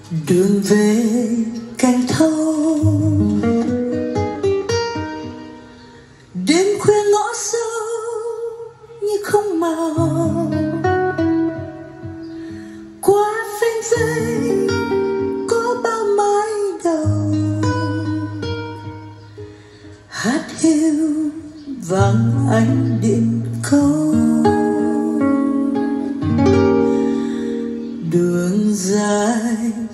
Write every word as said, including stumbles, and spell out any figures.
đường về cành thâu, đêm khuya ngõ sâu như không màu, qua phanh dây có bao mái đầu, hát hiu vang ánh điện câu. Đường dài